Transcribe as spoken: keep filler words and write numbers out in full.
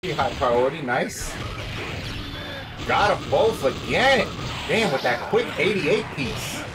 High priority, nice. Got them both again. Damn, with that quick eighty-eight piece.